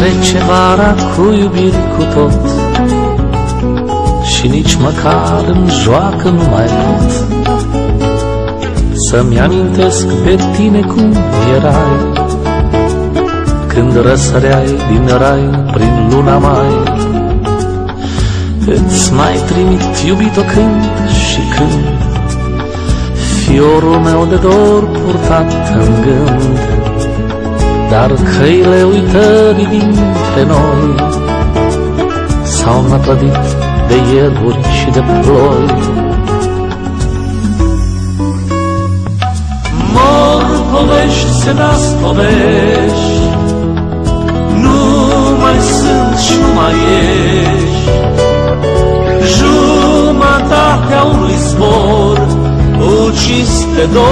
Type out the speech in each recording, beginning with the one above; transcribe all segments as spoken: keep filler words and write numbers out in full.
Trece vara cu iubiri cu tot și nici măcar în joacă nu mai pot să-mi amintesc pe tine cum erai când răsăreai din rai prin luna mai. Îți mai trimit, iubito, când și când fiorul meu de dor purtat în gând, dar căile uitării dintre noi s-au năpădit de ierburi și de ploi. Mor povești, se nasc povești, nu mai sunt și nu mai ești, jumătatea unui zbor ucis de dor.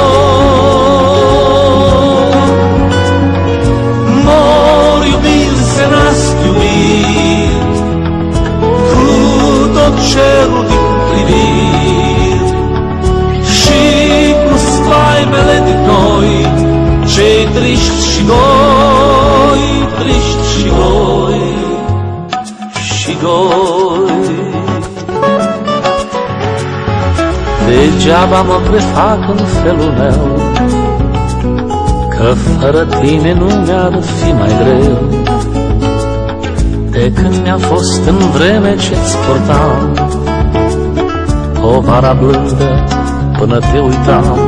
Mor iubiri, se nasc iubiri, cu tot cerul din priviri și cu spaimele din noi, cei triști și goi, triști și goi, și goi. Degeaba mă prefac în felul meu, că fără tine nu mi-ar fi mai greu. De când mi-a fost în vreme ce-ți portam povara blândă până te uitam,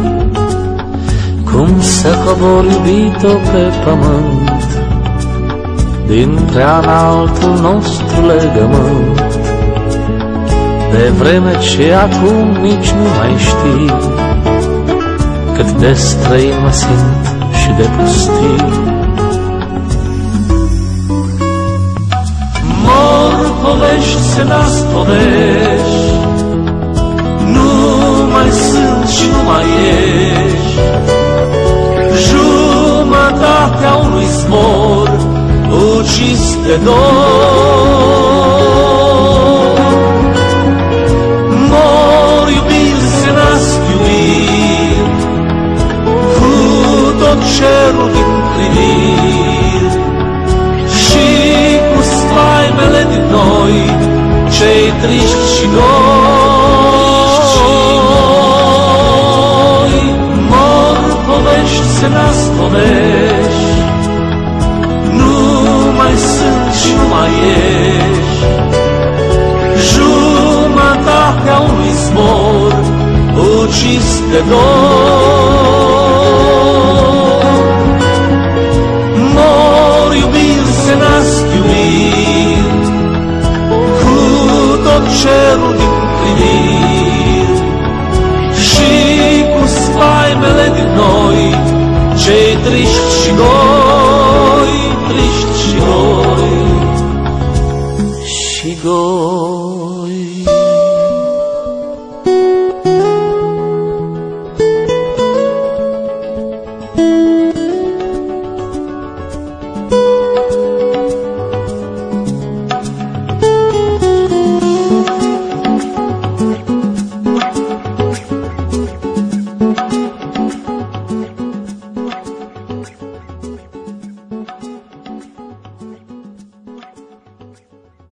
cum să cobor, iubito, pe pământ din prea înaltul nostru legământ. De vreme ce acum nici nu mai știi cât de străin mă simt și de pustii. Mor povești, se nasc povești, nu mai sunt și nu mai ești, jumătatea unui zbor ucis de dor. Mor iubiri, se nasc iubiri, cu tot cerul din priviri și cu spaimele din noi, cei triști și goi. Mor povești, se nasc povești, nu mai sunt și nu mai ești, jumătatea unui zbor ucis de dor. Mor iubiri, se nasc iubiri, cu tot cerul din priviri și cu spaimele din noi, cei triști și goi, triști și goi.